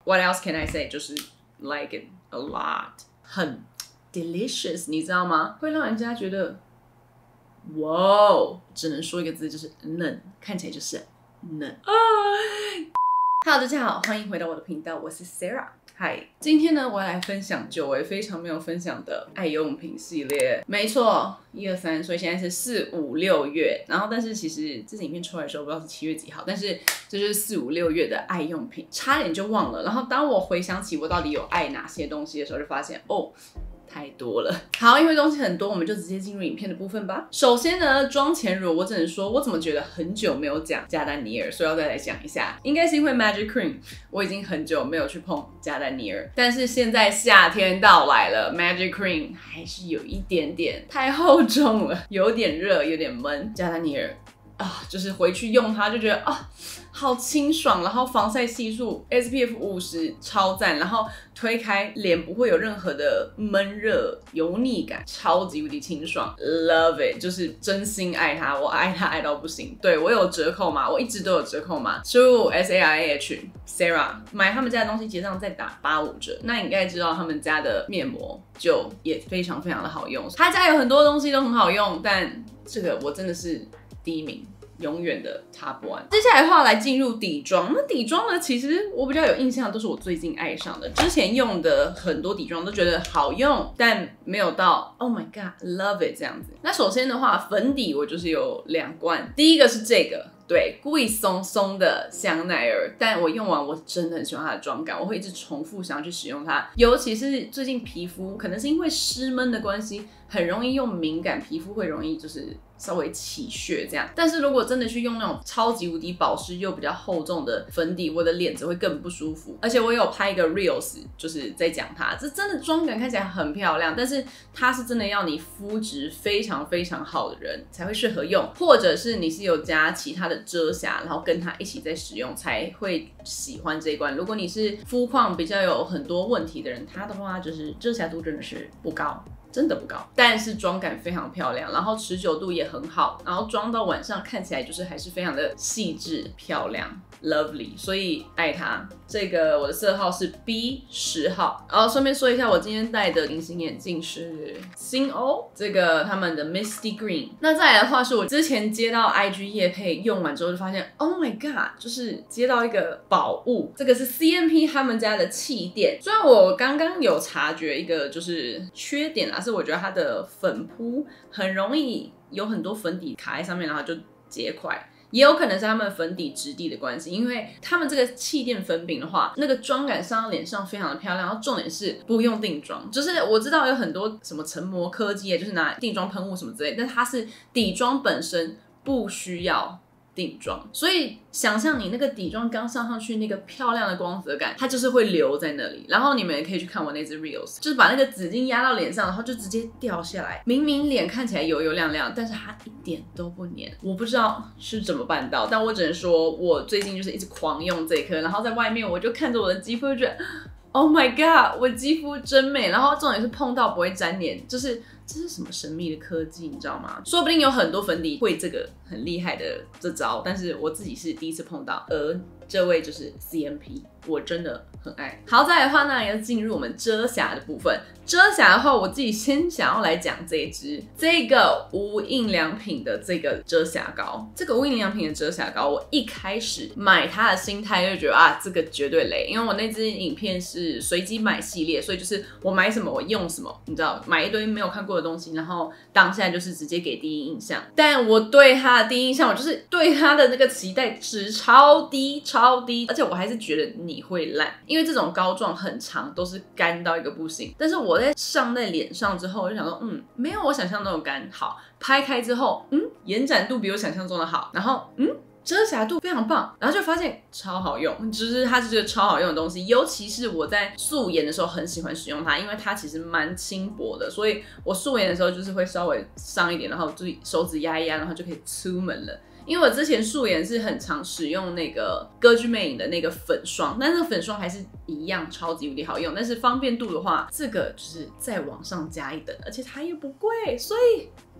What else can I say？ 就是 like it a lot， 很 delicious， 你知道吗？会让人家觉得，哇，只能说一个字，就是嫩，看起来就是嫩。Hello， 大家好，欢迎回到我的频道，我是 Sarah。嗨，今天呢，我要来分享久违非常没有分享的爱用品系列。没错，1、2、3，所以现在是4、5、6月。然后，但是其实这支影片出来的时候，不知道是7月几号，但是这就是4、5、6月的爱用品，差点就忘了。然后，当我回想起我到底有爱哪些东西的时候，就发现哦。太多了。好，因为东西很多，我们就直接进入影片的部分吧。首先呢，妆前乳，我只能说，我怎么觉得很久没有讲加丹尼尔，所以要再来讲一下。应该是因为 Magic Cream， 我已经很久没有去碰加丹尼尔，但是现在夏天到来了 ，Magic Cream 还是有一点点太厚重了，有点热，有点闷。加丹尼尔啊，就是回去用它就觉得啊。好清爽，然后防晒系数 SPF 50超赞，然后推开脸不会有任何的闷热油腻感，超级无敌清爽 ，love it， 就是真心爱它，我爱它爱到不行。对我有折扣码，我一直都有折扣码，输入 SARAH Sarah 买他们家的东西结账再打85折。那你应该知道他们家的面膜就也非常非常的好用，他家有很多东西都很好用，但这个我真的是第一名。永远的 Top 1。接下来的话来进入底妆，那底妆呢，其实我比较有印象，都是我最近爱上的。之前用的很多底妆都觉得好用，但没有到 Oh my God love it 这样子。那首先的话，粉底我就是有2罐，第一个是这个。对，贵松松的香奈儿，但我用完我真的很喜欢它的妆感，我会一直重复想要去使用它，尤其是最近皮肤可能是因为湿闷的关系，很容易用敏感皮肤会容易就是稍微起屑这样。但是如果真的去用那种超级无敌保湿又比较厚重的粉底，我的脸只会更不舒服。而且我有拍一个 reels， 就是在讲它，这真的妆感看起来很漂亮，但是它是真的要你肤质非常非常好的人才会适合用，或者是你是有加其他的遮瑕，然后跟它一起在使用才会喜欢这一罐。如果你是肤况比较有很多问题的人，它的话就是遮瑕度真的是不高。真的不高，但是妆感非常漂亮，然后持久度也很好，然后妆到晚上看起来就是还是非常的细致漂亮 ，lovely， 所以爱它。这个我的色号是 B10号，然后顺便说一下，我今天戴的隐形眼镜是新欧，这个他们的 Misty Green。那再来的话是我之前接到 IG 业配用完之后就发现 ，Oh my God， 就是接到一个宝物，这个是 CNP 他们家的气垫。虽然我刚刚有察觉一个就是缺点啦。是我觉得它的粉扑很容易有很多粉底卡在上面，然后就结块，也有可能是他们粉底质地的关系，因为他们这个气垫粉饼的话，那个妆感上到脸上非常的漂亮，然后重点是不用定妆，就是我知道有很多什么成膜科技，就是拿定妆喷雾什么之类的，但它是底妆本身不需要定妆，所以想象你那个底妆刚上去那个漂亮的光泽感，它就是会留在那里。然后你们也可以去看我那支 reels， 就是把那个纸巾压到脸上，然后就直接掉下来。明明脸看起来油油亮亮，但是它一点都不黏。我不知道是怎么办到，但我只能说，我最近就是一直狂用这一颗，然后在外面我就看着我的肌肤，就觉得 Oh my God， 我肌肤真美。然后重点是碰到不会粘黏，就是这是什么神秘的科技，你知道吗？说不定有很多粉底会这个很厉害的这招，但是我自己是第一次碰到，而这位就是 CNP， 我真的很爱。好，再来的话呢，要进入我们遮瑕的部分。遮瑕的话，我自己先想要来讲这个无印良品的这个遮瑕膏。这个无印良品的遮瑕膏，我一开始买它的心态就觉得啊，这个绝对雷，因为我那支影片是随机买系列，所以就是我买什么我用什么，你知道，买一堆没有看过的东西，然后当下就是直接给第一印象。但我对它的第一印象，我就是对它的那个期待值超低，而且我还是觉得你会烂，因为这种膏状很长，都是干到一个不行。但是我在上在脸上之后，我就想说，没有我想象中的干好。拍开之后，延展度比我想象中的好，然后遮瑕度非常棒，然后就发现超好用，就是它是这个超好用的东西。尤其是我在素颜的时候很喜欢使用它，因为它其实蛮轻薄的，所以我素颜的时候就是会稍微上一点，然后自己手指压一压，然后就可以出门了。因为我之前素颜是很常使用那个歌剧魅影的那个粉霜，但那个粉霜还是一样超级无敌好用，但是方便度的话，这个就是再往上加一等，而且它又不贵，所以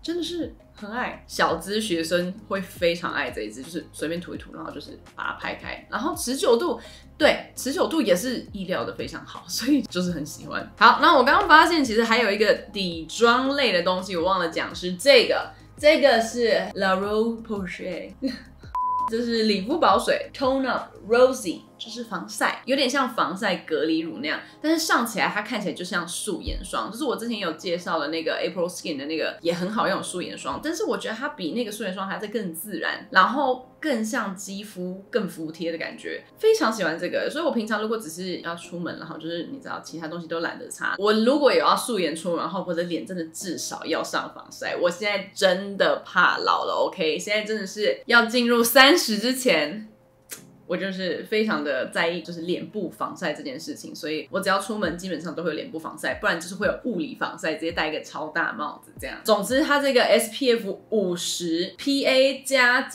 真的是很爱。小资学生会非常爱这一支，就是随便涂一涂，然后就是把它拍开，然后持久度，对，持久度也是意料的非常好，所以就是很喜欢。好，那我刚刚发现其实还有一个底妆类的东西，我忘了讲，是这个是 La Roche-Posay 这是理肤宝水 Tone Up Rosy， 就是防晒，有点像防晒隔离乳那样，但是上起来它看起来就像素颜霜，就是我之前有介绍的那个 April Skin 的那个也很好用的素颜霜，但是我觉得它比那个素颜霜还在更自然，然后更像肌肤更服帖的感觉，非常喜欢这个。所以我平常如果只是要出门，然后就是你知道其他东西都懒得擦，我如果有要素颜出门，然后我的脸真的至少要上防晒。我现在真的怕老了 ，OK， 现在真的是要进入30之前。我就是非常的在意，就是脸部防晒这件事情，所以我只要出门基本上都会有脸部防晒，不然就是会有物理防晒，直接戴一个超大帽子这样。总之，它这个 SPF 50 PA 加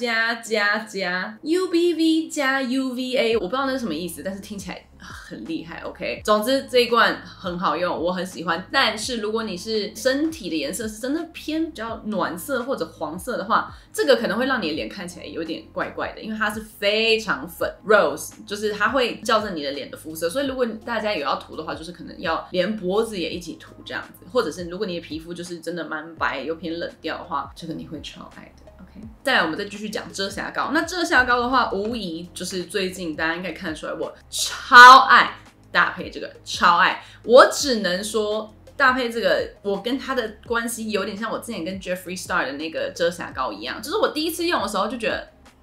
UVB 加 UVA， 我不知道那是什么意思，但是听起来很厉害 ，OK。总之这一罐很好用，我很喜欢。但是如果你是身体的颜色是真的偏比较暖色或者黄色的话，这个可能会让你的脸看起来有点怪怪的，因为它是非常粉 rose， 就是它会校正你的脸的肤色。所以如果大家有要涂的话，就是可能要连脖子也一起涂这样子，或者是如果你的皮肤就是真的蛮白又偏冷调的话，这个你会超爱的。再来，我们再继续讲遮瑕膏。那遮瑕膏的话，无疑就是最近大家应该看得出来，我超爱搭配这个，超爱。我只能说，搭配这个，我跟它的关系有点像我之前跟 Jeffree Star 的那个遮瑕膏一样，就是我第一次用的时候就觉得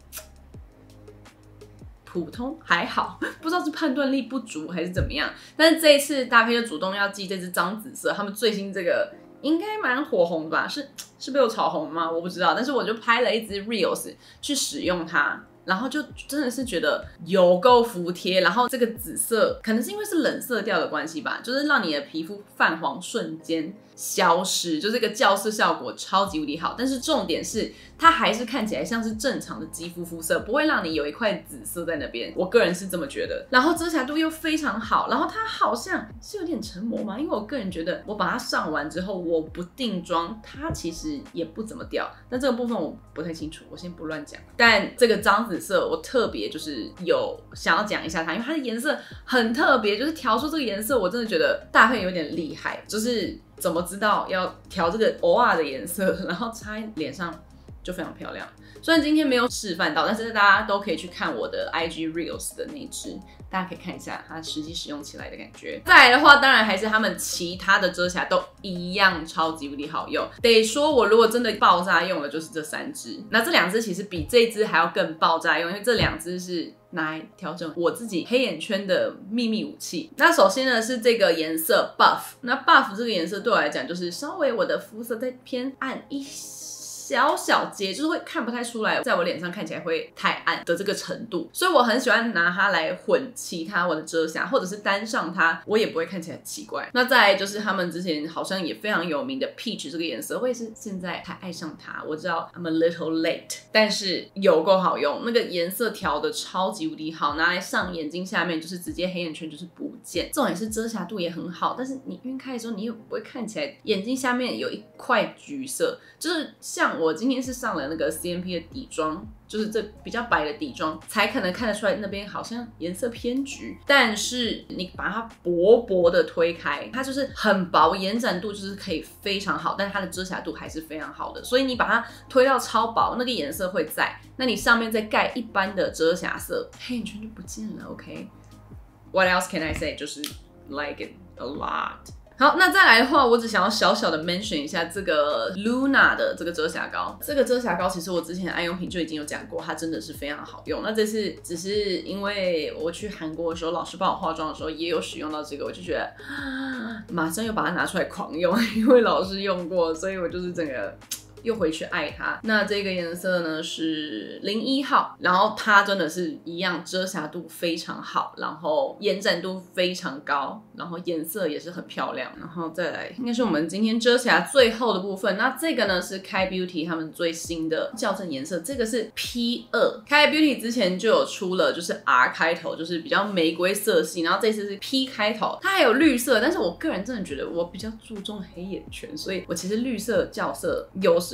普通还好，不知道是判断力不足还是怎么样。但是这一次搭配就主动要寄这支脏紫色，他们最新这个。应该蛮火红的吧？是被我炒红吗？我不知道，但是我就拍了一支 reels 去使用它，然后就真的是觉得有够服帖。然后这个紫色可能是因为是冷色调的关系吧，就是让你的皮肤泛黄瞬间消失，就这个校色效果超级无敌好。但是重点是它还是看起来像是正常的肌肤肤色，不会让你有一块紫色在那边，我个人是这么觉得。然后遮瑕度又非常好，然后它好像是有点成膜嘛，因为我个人觉得我把它上完之后，我不定妆，它其实也不怎么掉。但这个部分我不太清楚，我先不乱讲。但这个脏紫色我特别就是有想要讲一下它，因为它的颜色很特别，就是调出这个颜色，我真的觉得搭配有点厉害，就是怎么知道要调这个偶尔的颜色，然后擦在脸上就非常漂亮。虽然今天没有示范到，但是大家都可以去看我的 IG Reels 的那支，大家可以看一下它实际使用起来的感觉。再来的话，当然还是他们其他的遮瑕都一样超级无敌好用。得说我如果真的爆炸用的就是这3支，那这2支其实比这支还要更爆炸用，因为这2支是拿来调整我自己黑眼圈的秘密武器。那首先呢是这个颜色 Buff， 那 Buff 这个颜色对我来讲就是稍微我的肤色再偏暗一些。小小阶，就是会看不太出来，在我脸上看起来会太暗的这个程度，所以我很喜欢拿它来混其他我的遮瑕，或者是单上它，我也不会看起来很奇怪。那再来就是他们之前好像也非常有名的 Peach 这个颜色，我也是现在才爱上它。我知道 I'm a little late， 但是有够好用，那个颜色调的超级无敌好，拿来上眼睛下面就是直接黑眼圈就是不见。重点是遮瑕度也很好，但是你晕开的时候，你又不会看起来眼睛下面有一块橘色，就是像我今天是上了那个 CNP 的底妆，就是这比较白的底妆，才可能看得出来那边好像颜色偏橘。但是你把它薄薄的推开，它就是很薄，延展度就是可以非常好，但是它的遮瑕度还是非常好的。所以你把它推到超薄，那个颜色会在，那你上面再盖一般的遮瑕色，黑眼圈就不见了。OK，What else can I say？ 就是 like it a lot。好，那再来的话，我只想要小小的 mention 一下这个 Luna 的这个遮瑕膏。这个遮瑕膏其实我之前的爱用品就已经有讲过，它真的是非常好用。那这次只是因为我去韩国的时候，老师帮我化妆的时候也有使用到这个，我就觉得马上又把它拿出来狂用，因为老师用过，所以我就是整个又回去爱它。那这个颜色呢是01号，然后它真的是一样遮瑕度非常好，然后延展度非常高，然后颜色也是很漂亮。然后再来应该是我们今天遮瑕最后的部分，那这个呢是Kai Beauty 他们最新的校正颜色，这个是 P2。Kai Beauty 之前就有出了就是 R 开头，就是比较玫瑰色系，然后这次是 P 开头，它还有绿色，但是我个人真的觉得我比较注重黑眼圈，所以我其实绿色校色有时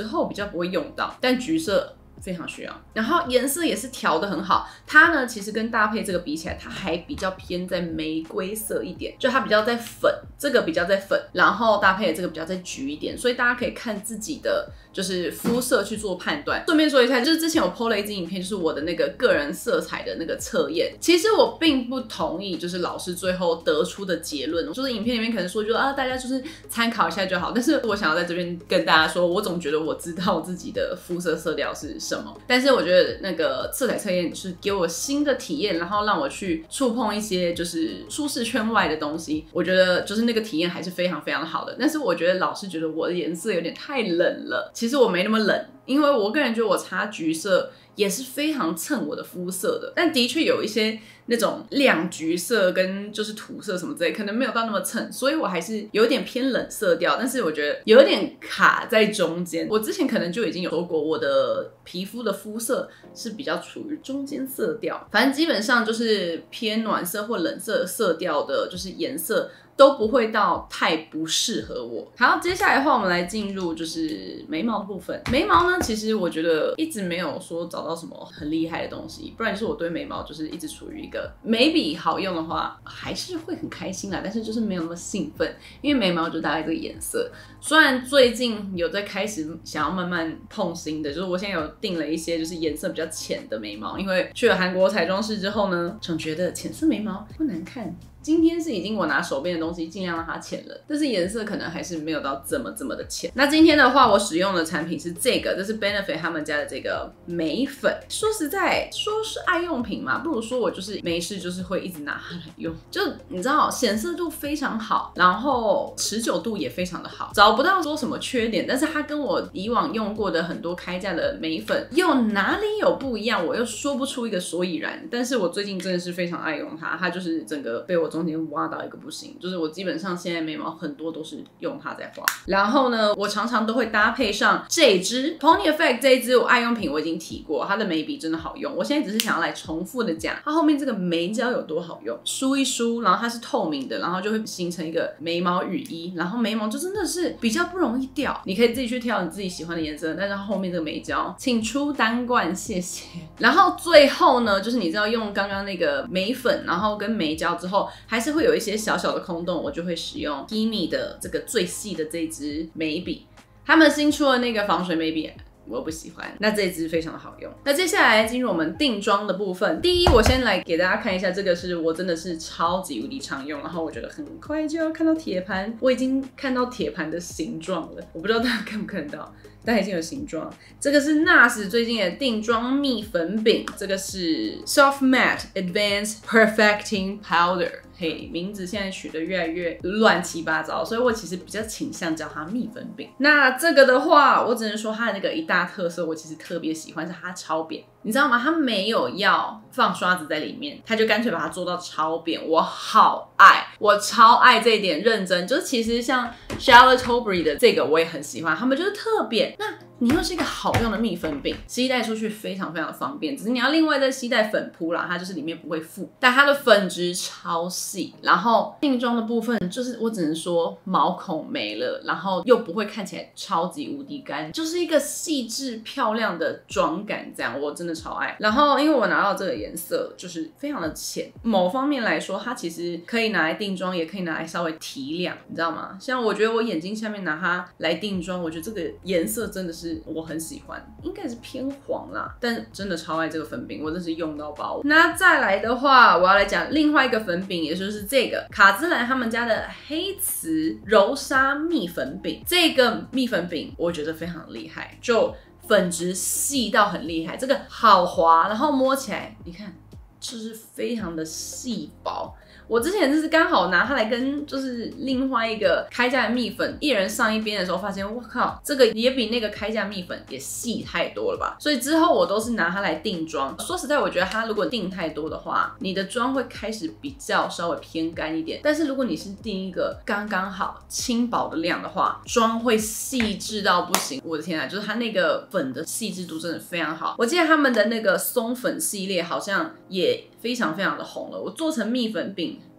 之后比较不会用到，但橘色非常需要，然后颜色也是调得很好。它呢，其实跟搭配这个比起来，它还比较偏在玫瑰色一点，就它比较在粉，这个比较在粉，然后搭配的这个比较在橘一点，所以大家可以看自己的就是肤色去做判断。顺便说一下，就是之前我 po 了一支影片，就是我的那个个人色彩的那个测验。其实我并不同意，就是老师最后得出的结论，就是影片里面可能说，大家就是参考一下就好。但是我想要在这边跟大家说，我总觉得我知道自己的肤色色调是什么，但是我觉得那个色彩测验是给我新的体验，然后让我去触碰一些就是舒适圈外的东西。我觉得就是那个体验还是非常非常好的。但是我觉得老师觉得我的颜色有点太冷了，其实我没那么冷，因为我个人觉得我擦橘色也是非常衬我的肤色的，但的确有一些那种亮橘色跟就是土色什么之类，可能没有到那么衬，所以我还是有点偏冷色调，但是我觉得有点卡在中间。我之前可能就已经有说过，我的皮肤的肤色是比较处于中间色调，反正基本上就是偏暖色或冷色色调的，就是颜色都不会到太不适合我。好，接下来的话，我们来进入就是眉毛的部分。眉毛呢，其实我觉得一直没有说找到什么很厉害的东西，不然就是我对眉毛就是一直处于一个眉笔好用的话，还是会很开心啦，但是就是没有那么兴奋，因为眉毛就大概这个颜色。虽然最近有在开始想要慢慢碰新的，就是我现在有定了一些就是颜色比较浅的眉毛，因为去了韩国彩妆室之后呢，总觉得浅色眉毛不难看。今天是已经我拿手边的东西尽量让它浅了，但是颜色可能还是没有到这么的浅。那今天的话，我使用的产品是这个，这是 Benefit 他们家的这个眉粉。说实在，说是爱用品嘛，不如说我就是没事就是会一直拿它来用。就你知道，显色度非常好，然后持久度也非常的好，找不到说什么缺点。但是它跟我以往用过的很多开价的眉粉又哪里有不一样，我又说不出一个所以然。但是我最近真的是非常爱用它，它就是整个被我中间挖到一个不行，就是我基本上现在眉毛很多都是用它在画。然后呢，我常常都会搭配上这支 Pony Effect 这一支我爱用品，我已经提过，它的眉笔真的好用。我现在只是想要来重复的讲，它后面这个眉胶有多好用，梳一梳，然后它是透明的，然后就会形成一个眉毛雨衣，然后眉毛就真的是比较不容易掉。你可以自己去挑你自己喜欢的颜色，但是它后面这个眉胶，请出单罐，谢谢。然后最后呢，就是你知道用刚刚那个眉粉，然后跟眉胶之后，还是会有一些小小的空洞，我就会使用 Kimi 的这个最细的这支眉笔，他们新出的那个防水眉笔我不喜欢，那这支非常的好用。那接下来进入我们定妆的部分，第一我先来给大家看一下，这个是我真的是超级无敌常用，然后我觉得很快就要看到铁盘，我已经看到铁盘的形状了，我不知道大家看不看得到，但已经有形状。这个是 NARS 最近的定妆蜜粉饼，这个是 Soft Matte Advanced Perfecting Powder。嘿，名字现在取得越来越乱七八糟，所以我其实比较倾向叫它蜜粉饼。那这个的话，我只能说它的那个一大特色，我其实特别喜欢是它超扁，你知道吗？它没有要放刷子在里面，它就干脆把它做到超扁，我好爱，我超爱这一点，认真。就是其实像 Charlotte Tilbury 的这个我也很喜欢，他们就是特扁。那你又是一个好用的蜜粉饼，携带出去非常非常的方便，只是你要另外再携带粉扑啦，它就是里面不会附，但它的粉质超细，然后定妆的部分就是我只能说毛孔没了，然后又不会看起来超级无敌干，就是一个细致漂亮的妆感，这样我真的超爱。然后因为我拿到这个颜色就是非常的浅，某方面来说它其实可以拿来定妆，也可以拿来稍微提亮，你知道吗？像我觉得我眼睛下面拿它来定妆，我觉得这个颜色真的是我很喜欢，应该是偏黄啦，但真的超爱这个粉饼，我真是用到爆。那再来的话，我要来讲另外一个粉饼，也就是这个卡姿兰他们家的黑瓷柔砂蜜粉饼。这个蜜粉饼我觉得非常厉害，就粉质细到很厉害，这个好滑，然后摸起来你看就是非常的细薄。我之前就是刚好拿它来跟就是另外一个开价的蜜粉一人上一边的时候，发现我靠，这个也比那个开价蜜粉也细太多了吧。所以之后我都是拿它来定妆。说实在，我觉得它如果定太多的话，你的妆会开始比较稍微偏干一点。但是如果你是定一个刚刚好轻薄的量的话，妆会细致到不行。我的天啊，就是它那个粉的细致度真的非常好。我记得他们的那个松粉系列好像也非常非常的红了。我做成蜜粉饼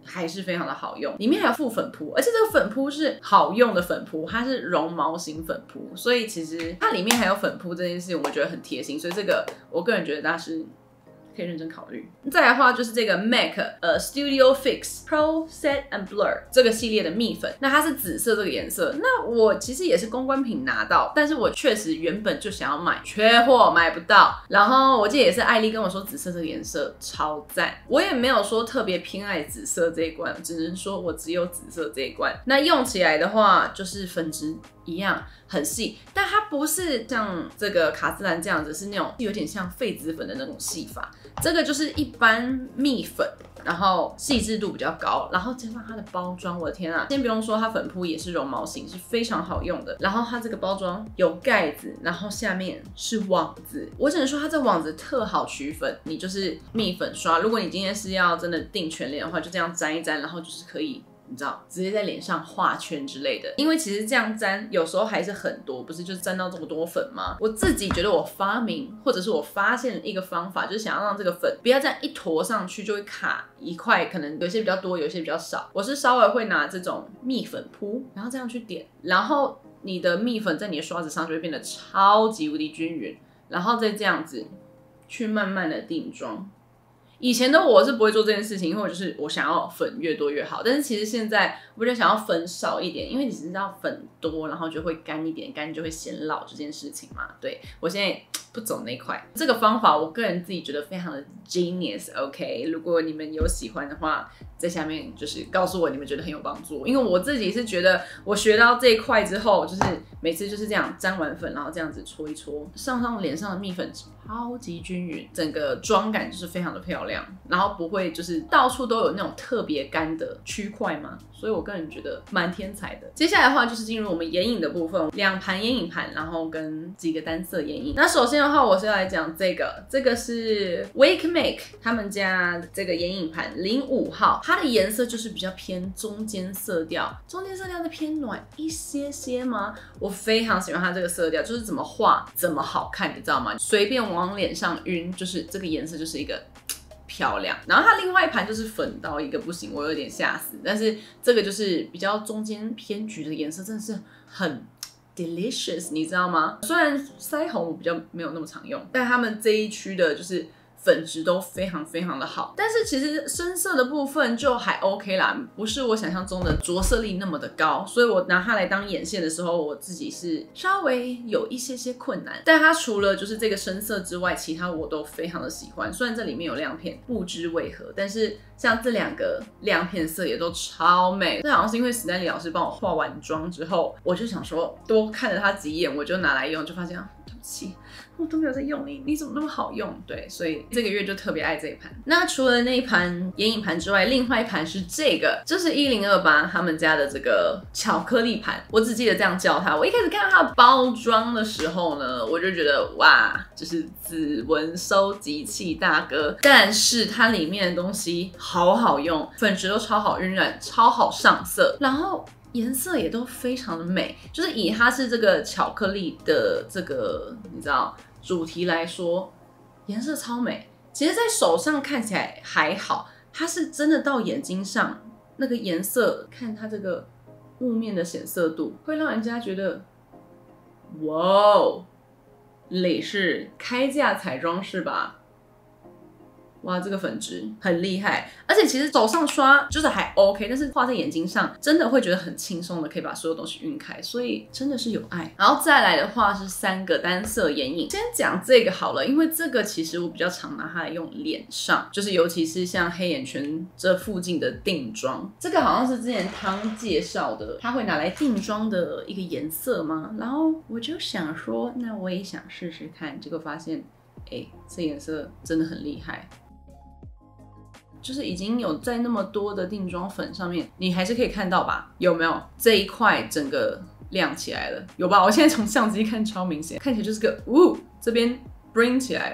还是非常的好用，里面还有附粉扑，而且这个粉扑是好用的粉扑，它是绒毛型粉扑，所以其实它里面还有粉扑这件事情，我觉得很贴心，所以这个我个人觉得大家是可以认真考虑。再来的话就是这个 MAC Studio Fix Pro Set and Blur 这个系列的蜜粉，那它是紫色这个颜色。那我其实也是公关品拿到，但是我确实原本就想要买，缺货买不到。然后我记得也是艾丽跟我说紫色这个颜色超赞，我也没有说特别偏爱紫色这一罐，只能说我只有紫色这一罐。那用起来的话就是粉质一样很细，但它不是像这个卡姿兰这样子，是那种有点像痱子粉的那种细法。这个就是一般蜜粉，然后细致度比较高，然后加上它的包装，我的天啊！先不用说它粉扑也是绒毛型，是非常好用的。然后它这个包装有盖子，然后下面是网子，我只能说它这网子特好取粉，你就是蜜粉刷。如果你今天是要真的定全脸的话，就这样沾一沾，然后就是可以。你知道，直接在脸上画圈之类的，因为其实这样沾有时候还是很多，不是就沾到这么多粉吗？我自己觉得我发明或者是我发现一个方法，就是想要让这个粉不要这样一坨上去就会卡一块，可能有些比较多，有些比较少。我是稍微会拿这种蜜粉扑，然后这样去点，然后你的蜜粉在你的刷子上就会变得超级无敌均匀，然后再这样子去慢慢的定妆。以前的我是不会做这件事情，因为就是我想要粉越多越好。但是其实现在我就想要粉少一点，因为你知道粉多，然后就会干一点，干就会显老这件事情嘛。对，我现在不走那块，这个方法我个人自己觉得非常的 genius。OK， 如果你们有喜欢的话，在下面就是告诉我你们觉得很有帮助。因为我自己是觉得我学到这一块之后，就是每次就是这样沾完粉，然后这样子搓一搓，上脸上的蜜粉超级均匀，整个妆感就是非常的漂亮，然后不会就是到处都有那种特别干的区块嘛，所以我个人觉得蛮天才的。接下来的话就是进入我们眼影的部分，2盘眼影盘，然后跟几个单色眼影。那首先的话，我是要来讲这个是 Wake Make 他们家这个眼影盘05号，它的颜色就是比较偏中间色调，中间色调再偏暖一些些吗？我非常喜欢它这个色调，就是怎么画怎么好看，你知道吗？随便往脸上晕，就是这个颜色就是一个漂亮。然后它另外一盘就是粉到一个不行，我有点吓死。但是这个就是比较中间偏橘的颜色，真的是很 delicious， 你知道吗？虽然腮红我比较没有那么常用，但他们这一区的就是粉质都非常非常的好，但是其实深色的部分就还 OK 啦，不是我想象中的着色力那么的高，所以我拿它来当眼线的时候，我自己是稍微有一些些困难。但它除了就是这个深色之外，其他我都非常的喜欢。虽然这里面有亮片，不知为何，但是像这2个亮片色也都超美。这好像是因为史丹利老师帮我化完妆之后，我就想说多看了它几眼，我就拿来用，就发现对不起，我都没有在用你怎么那么好用？对，所以这个月就特别爱这一盘。那除了那一盘眼影盘之外，另外一盘是这个，这是1028他们家的这个巧克力盘，我只记得这样叫它。我一开始看到它的包装的时候呢，我就觉得哇，就是指纹收集器大哥，但是它里面的东西好好用，粉质都超好晕染，超好上色，然后颜色也都非常的美，就是以它是这个巧克力的这个你知道主题来说，颜色超美。其实在手上看起来还好，它是真的到眼睛上那个颜色，看它这个雾面的显色度，会让人家觉得哇哦，蕾是开价彩妆是吧？哇，这个粉质很厉害，而且其实手上刷就是还 OK， 但是画在眼睛上真的会觉得很轻松的，可以把所有东西晕开，所以真的是有爱。然后再来的话是3个单色眼影，先讲这个好了，因为这个其实我比较常拿它来用脸上，就是尤其是像黑眼圈这附近的定妆，这个好像是之前汤介绍的，他会拿来定妆的一个颜色吗？然后我就想说，那我也想试试看，结果发现，这颜色真的很厉害。就是已经有在那么多的定妆粉上面，你还是可以看到吧？有没有这一块整个亮起来了？有吧？我现在从相机看超明显，看起来就是个这边 bring 起来了，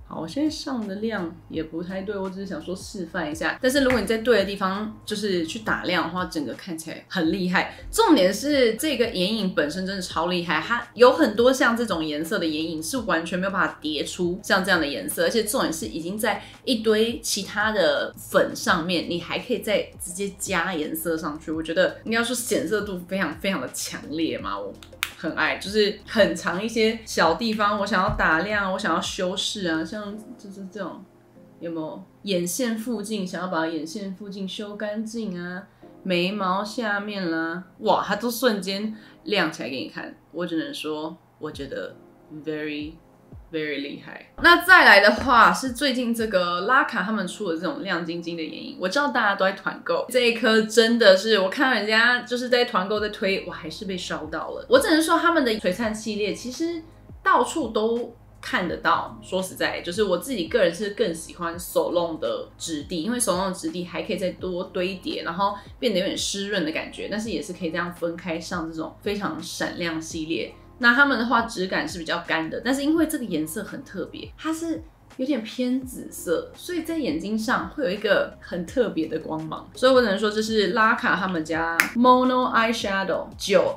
好，我现在上的量也不太对，我只是想说示范一下。但是如果你在对的地方，就是去打亮的话，整个看起来很厉害。重点是这个眼影本身真的超厉害，它有很多像这种颜色的眼影是完全没有办法叠出像这样的颜色，而且重点是已经在一堆其他的粉上面，你还可以再直接加颜色上去。我觉得应该说显色度非常非常的强烈嘛，我很爱，就是很长一些小地方，我想要打亮，我想要修饰啊，像就是这种有没有眼线附近，想要把眼线附近修干净啊，眉毛下面啦，哇，它都瞬间亮起来给你看。我只能说，我觉得 very厉害。那再来的话是最近这个拉卡他们出的这种亮晶晶的眼影，我知道大家都在团购，这一颗真的是我看到人家就是在团购在推，我还是被烧到了。我只能说他们的璀璨系列其实到处都看得到。说实在，就是我自己个人是更喜欢手弄的质地，因为手弄的质地还可以再多堆叠，然后变得有点湿润的感觉，但是也是可以这样分开上这种非常闪亮系列。那它们的话质感是比较干的，但是因为这个颜色很特别，它是有点偏紫色，所以在眼睛上会有一个很特别的光芒，所以我只能说这是拉卡他们家 Mono Eyeshadow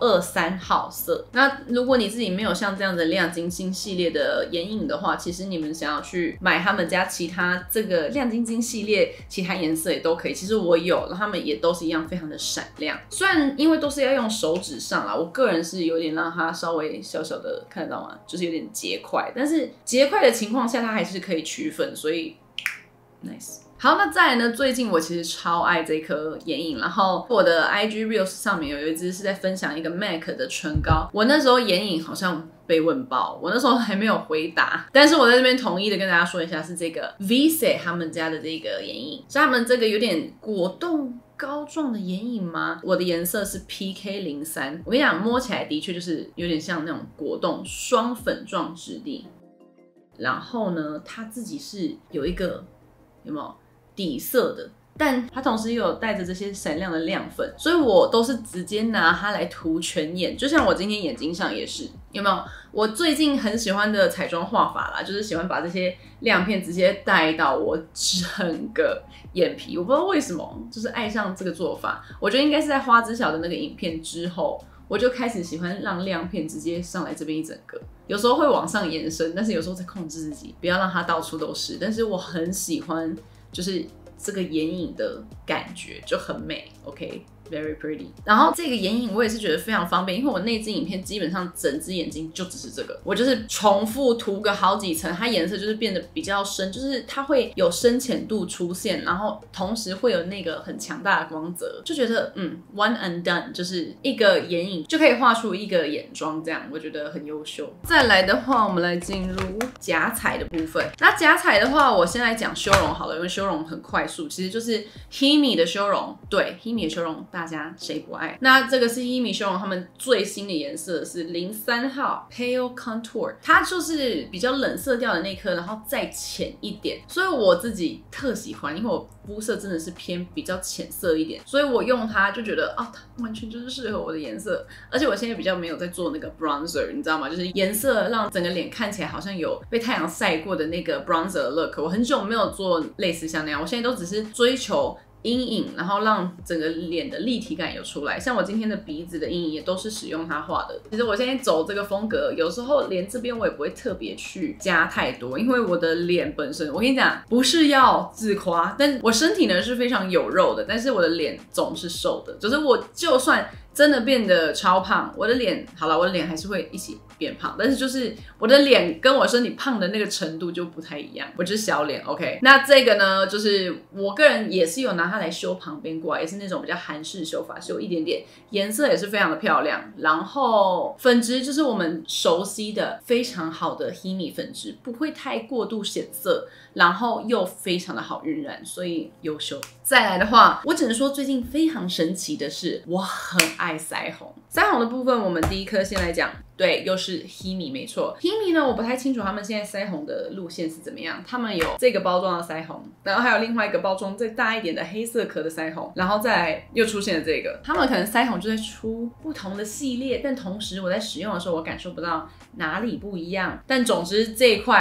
923号色。那如果你自己没有像这样的亮晶晶系列的眼影的话，其实你们想要去买他们家其他这个亮晶晶系列其他颜色也都可以。其实我有，他们也都是一样非常的闪亮。虽然因为都是要用手指上啦，我个人是有点让它稍微小小的看得到吗？就是有点结块，但是结块的情况下它还是可以取粉，所以 nice。好，那再来呢？最近我其实超爱这颗眼影，然后我的 IG Reels 上面有一支是在分享一个 MAC 的唇膏，我那时候眼影好像被问爆，我那时候还没有回答，但是我在这边统一的跟大家说一下，是这个 Vise 他们家的这个眼影，是他们这个有点果冻膏状的眼影吗？我的颜色是 PK03， 我跟你讲，摸起来的确就是有点像那种果冻双粉状质地。然后呢，它自己是有一个有没有底色的，但它同时又有带着这些闪亮的亮粉，所以我都是直接拿它来涂全眼，就像我今天眼睛上也是，有没有？我最近很喜欢的彩妆画法啦，就是喜欢把这些亮片直接带到我整个眼皮，我不知道为什么，就是爱上这个做法。我觉得应该是在花知晓的那个影片之后，我就开始喜欢让亮片直接上来这边一整个，有时候会往上延伸，但是有时候在控制自己，不要让它到处都是。但是我很喜欢，就是这个眼影的感觉就很美 ，OK。Very pretty， 然后这个眼影我也是觉得非常方便，因为我那支影片基本上整只眼睛就只是这个，我就是重复涂个好几层，它颜色就是变得比较深，就是它会有深浅度出现，然后同时会有那个很强大的光泽，就觉得one and done， 就是一个眼影就可以画出一个眼妆，这样我觉得很优秀。再来的话，我们来进入假彩的部分。那假彩的话，我先来讲修容好了，因为修容很快速，其实就是 Himi 的修容，对 Himi 的修容。大家谁不爱？那这个是 Himi 修容他们最新的颜色是03号 Pale Contour， 它就是比较冷色调的那颗，然后再浅一点，所以我自己特喜欢，因为我肤色真的是偏比较浅色一点，所以我用它就觉得它完全就是适合我的颜色。而且我现在比较没有在做那个 bronzer， 你知道吗？就是颜色让整个脸看起来好像有被太阳晒过的那个 bronzer 的 look， 我很久没有做类似像那样，我现在都只是追求阴影，然后让整个脸的立体感有出来。像我今天的鼻子的阴影也都是使用它画的。其实我现在走这个风格，有时候连这边我也不会特别去加太多，因为我的脸本身，我跟你讲，不是要自夸，但我身体呢是非常有肉的，但是我的脸总是瘦的，就是我就算真的变得超胖，我的脸好了，我的脸还是会一起变胖，但是就是我的脸跟我身体胖的那个程度就不太一样，我就是小脸 OK。 那这个呢，就是我个人也是有拿它来修旁边过来，也是那种比较韩式修法，修一点点，颜色也是非常的漂亮。然后粉质就是我们熟悉的非常好的 Himi 粉质，不会太过度显色，然后又非常的好晕染，所以优秀。再来的话，我只能说最近非常神奇的是，我很爱腮红。腮红的部分，我们第一颗先来讲，对，又是 Himi 没错。Himi 呢，我不太清楚他们现在腮红的路线是怎么样。他们有这个包装的腮红，然后还有另外一个包装再大一点的黑色壳的腮红，然后再来又出现了这个。他们可能腮红就在出不同的系列，但同时我在使用的时候，我感受不到哪里不一样。但总之这一块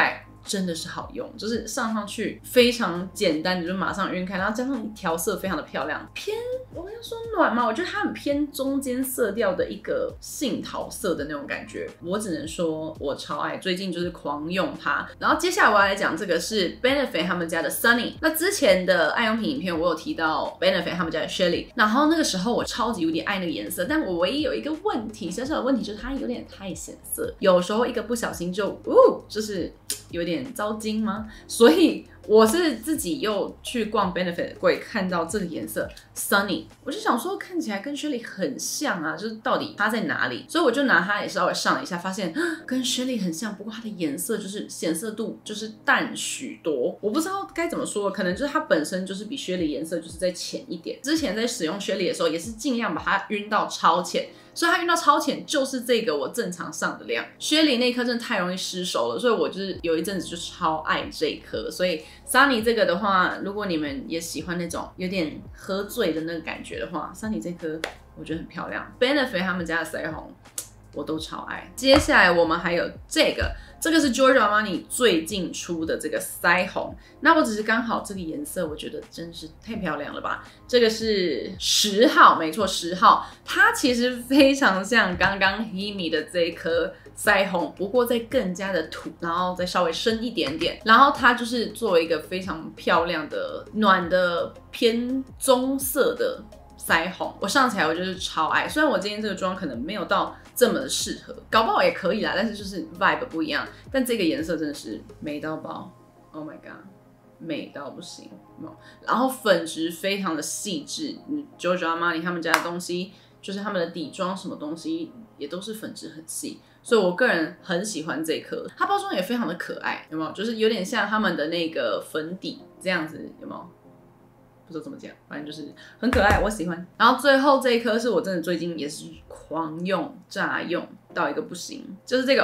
真的是好用，就是上去非常简单，你就马上晕开，然后加上调色非常的漂亮，我要说暖嘛，我觉得它很偏中间色调的一个杏桃色的那种感觉，我只能说我超爱，最近就是狂用它。然后接下来我要来讲这个是 Benefit 他们家的 Sunny， 那之前的爱用品影片我有提到 Benefit 他们家的 Shelly， 然后那个时候我超级无敌爱那个颜色，但我唯一有一个问题，小小的问题就是它有点太显色，有时候一个不小心就是有点糟心吗？所以我是自己又去逛 Benefit 的柜，看到这个颜色 Sunny， 我就想说看起来跟 Shelly 很像啊，就是到底它在哪里？所以我就拿它也稍微上了一下，发现跟 Shelly 很像，不过它的颜色就是显色度就是淡许多。我不知道该怎么说，可能就是它本身就是比 Shelly 颜色就是再浅一点。之前在使用 Shelly 的时候，也是尽量把它晕到超浅。所以它晕到超浅，就是这个我正常上的量。薛梨那一颗真的太容易失手了，所以我就是有一阵子就超爱这一颗。所以 Sunny 这个的话，如果你们也喜欢那种有点喝醉的那个感觉的话 ，Sunny 这颗我觉得很漂亮。Benefit 他们家的腮红我都超爱。接下来我们还有这个是 Giorgio Armani 最近出的这个腮红，那我只是刚好这个颜色，我觉得真是太漂亮了吧。这个是10号，没错，10号，它其实非常像刚刚 Himi 的这一颗腮红，不过再更加的土，然后再稍微深一点点，然后它就是作为一个非常漂亮的暖的偏棕色的腮红，我上起来我就是超爱。虽然我今天这个妆可能没有到这么的适合，搞不好也可以啦，但是就是 vibe 不一样。但这个颜色真的是美到爆 ，Oh my god， 美到不行。然后粉质非常的细致，Giorgio Armani 他们家的东西，就是他们的底妆什么东西也都是粉质很细，所以我个人很喜欢这颗。它包装也非常的可爱，有没有？就是有点像他们的那个粉底这样子，有没有？不知道怎么讲，反正就是很可爱，我喜欢。然后最后这一颗是我真的最近也是狂用炸用到一个不行，就是这个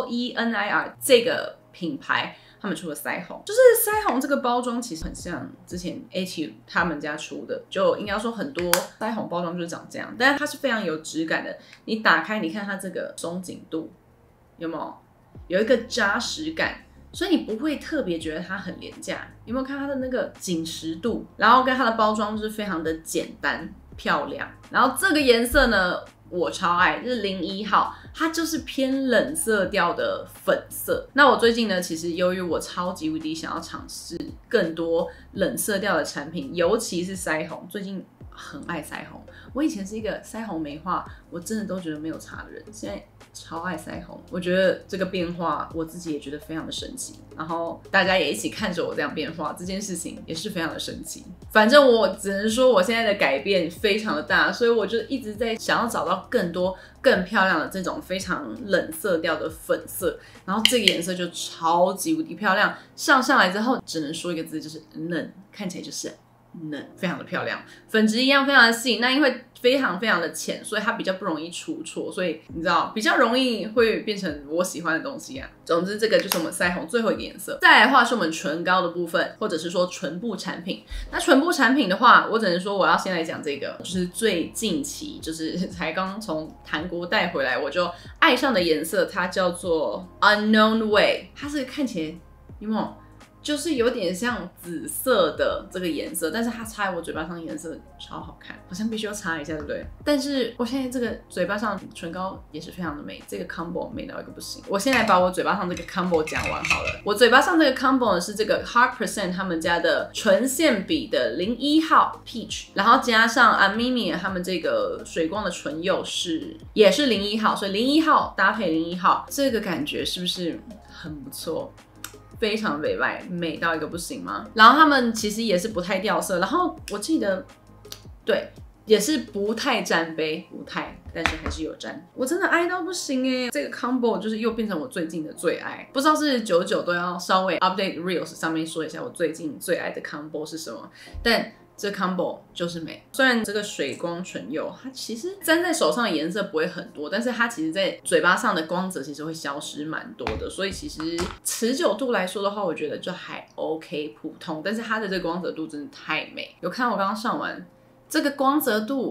OENIR 这个品牌他们出的腮红，就是腮红这个包装其实很像之前 HU 他们家出的，就应该说很多腮红包装就是长这样，但是它是非常有质感的。你打开你看它这个松紧度有没有？有一个扎实感。所以你不会特别觉得它很廉价，有没有看它的那个紧实度？然后跟它的包装就是非常的简单漂亮。然后这个颜色呢，我超爱，就是01号，它就是偏冷色调的粉色。那我最近呢，其实由于我超级无敌想要尝试更多冷色调的产品，尤其是腮红，最近很爱腮红。我以前是一个腮红没画，我真的都觉得没有差的人，现在超爱腮红。我觉得这个变化，我自己也觉得非常的神奇。然后大家也一起看着我这样变化，这件事情也是非常的神奇。反正我只能说，我现在的改变非常的大，所以我就一直在想要找到更多更漂亮的这种非常冷色调的粉色。然后这个颜色就超级无敌漂亮，上来之后只能说一个字，就是嫩，看起来就是嫩，非常的漂亮，粉质一样非常的细。那因为非常非常的浅，所以它比较不容易出错，所以你知道比较容易会变成我喜欢的东西啊。总之这个就是我们腮红最后一个颜色。再来的话是我们唇膏的部分，或者是说唇部产品。那唇部产品的话，我只能说我要先来讲这个，就是最近期就是才刚从韩国带回来我就爱上的颜色，它叫做 Unknown Way。它是看起来有没有？就是有点像紫色的这个颜色，但是它擦在我嘴巴上的颜色超好看，好像必须要擦一下，对不对？但是我现在这个嘴巴上唇膏也是非常的美，这个 combo 美到一个不行。我现在把我嘴巴上这个 combo 讲完好了。我嘴巴上这个 combo 呢是这个 Heart% 他们家的唇线笔的01号 Peach， 然后加上 Amimi 他们这个水光的唇釉也是01号，所以01号搭配01号，这个感觉是不是很不错？非常美外，美到一个不行吗？然后他们其实也是不太掉色，然后我记得，对，也是不太沾杯，不太，但是还是有沾。我真的爱到不行哎！这个 combo 就是又变成我最近的最爱，不知道是99都要稍微 update reels 上面说一下我最近最爱的 combo 是什么，但。这 combo 就是美，虽然这个水光唇釉，它其实粘在手上的颜色不会很多，但是它其实在嘴巴上的光泽其实会消失蛮多的，所以其实持久度来说的话，我觉得就还 OK 普通，但是它的这个光泽度真的太美。有看我刚刚上完这个光泽度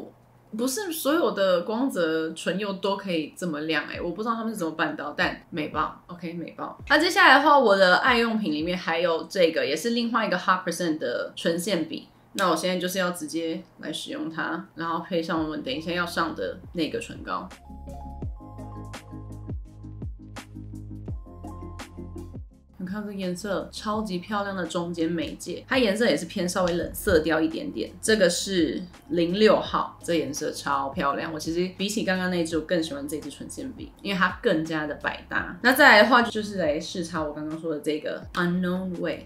不是所有的光泽唇釉都可以这么亮我不知道他们是怎么办到，但美爆 ，OK 美爆。那接下来的话，我的爱用品里面还有这个，也是另外一个 Hot% 的唇线笔。那我现在就是要直接来使用它，然后配上我们等一下要上的那个唇膏。你看这个颜色超级漂亮的中间眉界，它颜色也是偏稍微冷色调一点点。这个是06号，这颜色超漂亮。我其实比起刚刚那一支，我更喜欢这支唇线笔，因为它更加的百搭。那再来的话，就是来试擦我刚刚说的这个 Unknown Way。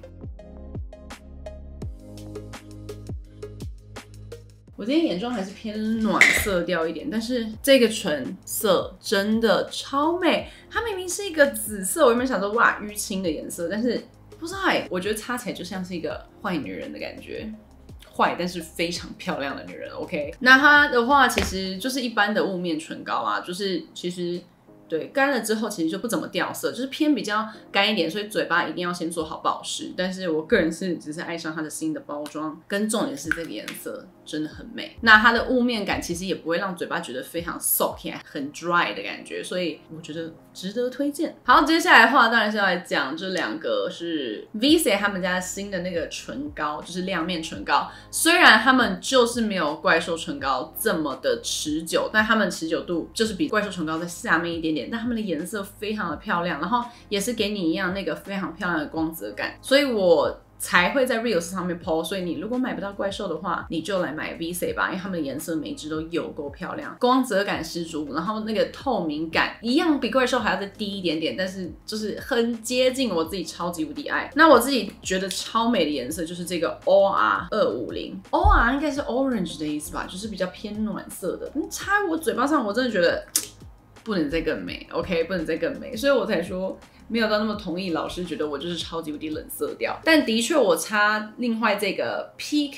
我今天眼妆还是偏暖色调一点，但是这个唇色真的超美。它明明是一个紫色，我原本想说哇淤青的颜色，但是不知道我觉得擦起来就像是一个坏女人的感觉。坏但是非常漂亮的女人 ，OK。那它的话其实就是一般的雾面唇膏啊，就是其实。对，干了之后其实就不怎么掉色，就是偏比较干一点，所以嘴巴一定要先做好保湿。但是我个人是只是爱上它的新的包装，跟重点是这个颜色真的很美。那它的雾面感其实也不会让嘴巴觉得非常 soak 很 dry 的感觉，所以我觉得值得推荐。好，接下来的话当然是要来讲这两个是 Vise 他们家新的那个唇膏，就是亮面唇膏。虽然他们就是没有怪兽唇膏这么的持久，但他们持久度就是比怪兽唇膏在下面一点点。但它们的颜色非常的漂亮，然后也是给你一样那个非常漂亮的光泽感，所以我才会在 Reels 上面 po。所以你如果买不到怪兽的话，你就来买 Vise 吧，因为它们的颜色每一支都有够漂亮，光泽感十足，然后那个透明感一样比怪兽还要再低一点点，但是就是很接近我自己超级无敌爱。那我自己觉得超美的颜色就是这个 OR250，OR 应该是 orange 的意思吧，就是比较偏暖色的。擦我嘴巴上，我真的觉得。不能再更美 ，OK， 不能再更美，所以我才说没有到那么同意老师觉得我就是超级无敌冷色调。但的确，我擦另外这个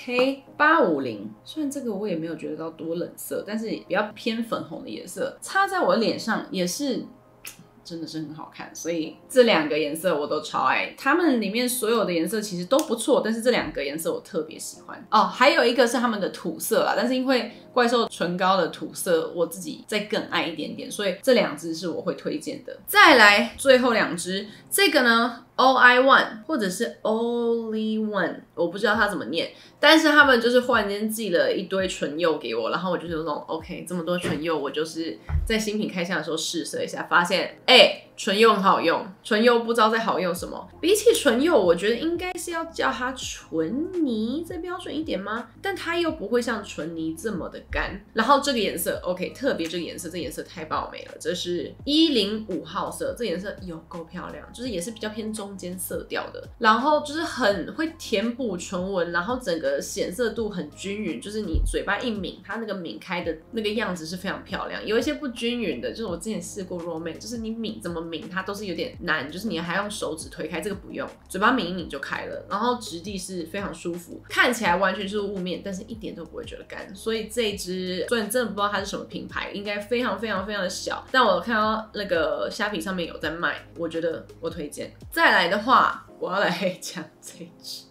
PK850，虽然这个我也没有觉得到多冷色，但是比较偏粉红的颜色，擦在我的脸上也是。真的是很好看，所以这两个颜色我都超爱。它们里面所有的颜色其实都不错，但是这两个颜色我特别喜欢哦。还有一个是他们的土色啦，但是因为怪兽唇膏的土色我自己再更爱一点点，所以这两支是我会推荐的。再来最后两支，这个呢 All I Want 或者是 Only One， 我不知道它怎么念，但是他们就是忽然间寄了一堆唇釉给我，然后我就是有种 OK， 这么多唇釉，我就是在新品开箱的时候试色一下，发现唇釉很好用，唇釉不知道在好用什么。比起唇釉，我觉得应该是要叫它唇泥再标准一点吗？但它又不会像唇泥这么的干。然后这个颜色 OK， 特别这个颜色，这颜色太爆美了，这是105号色，这颜色有够漂亮，就是也是比较偏中间色调的，然后就是很会填补唇纹，然后整个显色度很均匀，就是你嘴巴一抿，它那个抿开的那个样子是非常漂亮。有一些不均匀的，就是我之前试过 Roman， 就是你抿怎么抿它都是有点难，就是你还用手指推开，这个不用，嘴巴抿一抿就开了，然后质地是非常舒服，看起来完全就是雾面，但是一点都不会觉得干。所以这一支虽然真的不知道它是什么品牌，应该非常非常非常的小，但我看到那个虾皮上面有在卖，我觉得我推荐。再来的话，我要来讲这一支。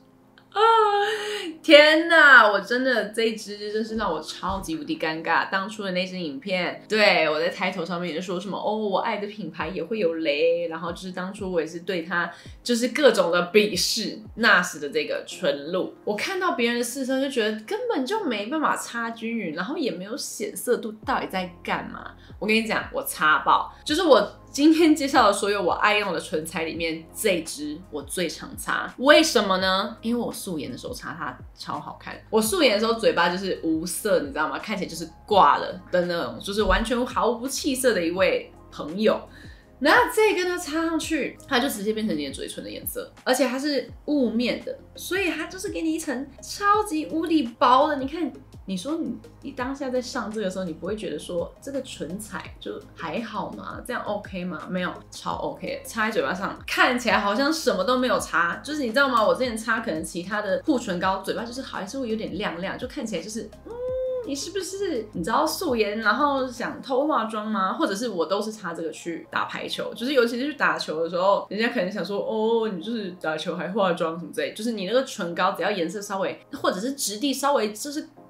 天哪，我真的这一支真是让我超级无敌尴尬。当初的那支影片，对我在抬头上面也说什么哦，我爱的品牌也会有雷，然后就是当初我也是对它就是各种的鄙视。NARS 的这个唇露，我看到别人的试色就觉得根本就没办法擦均匀，然后也没有显色度，到底在干嘛？我跟你讲，我擦爆，就是我。今天介绍的所有我爱用的唇彩里面，这支我最常擦。为什么呢？因为我素颜的时候擦它超好看。我素颜的时候嘴巴就是无色，你知道吗？看起来就是挂了的那种，就是完全毫无气色的一位朋友。那这个呢，擦上去，它就直接变成你的嘴唇的颜色，而且它是雾面的，所以它就是给你一层超级无敌薄的。你看，你说你当下在上这个时候，你不会觉得说这个唇彩就还好吗？这样 OK 吗？没有，超 OK 的，擦在嘴巴上看起来好像什么都没有擦，就是你知道吗？我之前擦可能其他的护唇膏，嘴巴就是还是会有点亮亮，就看起来就是你是不是你知道素颜然后想偷化妆吗？或者是我都是擦这个去打排球，就是尤其是去打球的时候，人家可能想说哦，你就是打球还化妆什么之类，就是你那个唇膏只要颜色稍微或者是质地稍微就是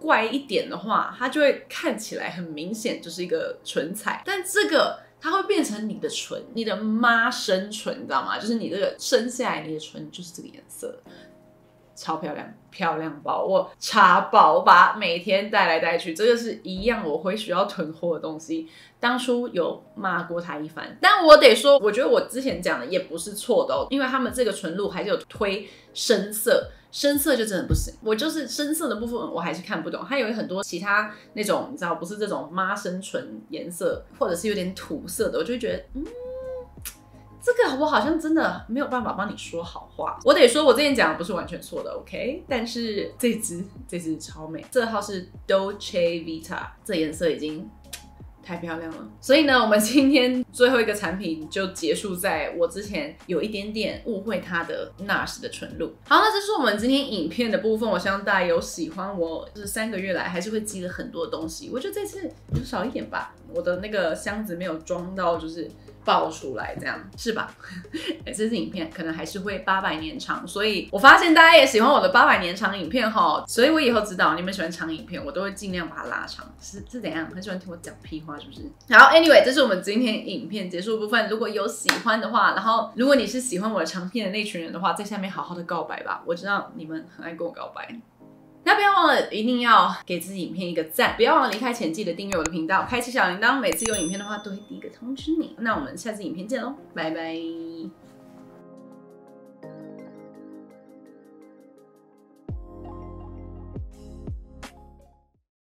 怪一点的话，它就会看起来很明显就是一个唇彩，但这个它会变成你的唇，你的妈生唇，你知道吗？就是你这个生下来，你的唇就是这个颜色。超漂亮，漂亮包，我查爆，我把它每天带来带去，这个是一样我会需要囤货的东西。当初有骂过他一番，但我得说，我觉得我之前讲的也不是错的哦，因为他们这个纯露还是有推深色。深色就真的不行，我就是深色的部分我还是看不懂，它有很多其他那种你知道不是这种妈生唇颜色，或者是有点土色的，我就会觉得这个我好像真的没有办法帮你说好话。我得说，我之前讲的不是完全错的 ，OK？ 但是这支超美，这号是 Dolce Vita， 这颜色已经太漂亮了。所以呢，我们今天最后一个产品就结束在我之前有一点点误会它的 NARS 的纯露。好，那这是我们今天影片的部分，我希望大家有喜欢我，就是3个月来还是会积了很多东西。我觉得这次就少一点吧，我的那个箱子没有装到就是爆出来，这样是吧？这支影片可能还是会800年长，所以我发现大家也喜欢我的800年长影片哈，所以我以后知道你们喜欢长影片，我都会尽量把它拉长。是怎样？很喜欢听我讲屁话是不是？好 ，Anyway， 这是我们今天影片结束的部分。如果有喜欢的话，然后如果你是喜欢我的长片的那群人的话，在下面好好的告白吧，我知道你们很爱跟我告白。那不要忘了，一定要给自己影片一个赞，不要忘了离开前记得订阅我的频道，开启小铃铛，每次有影片的话都会第一个通知你。那我们下次影片见喽，拜拜。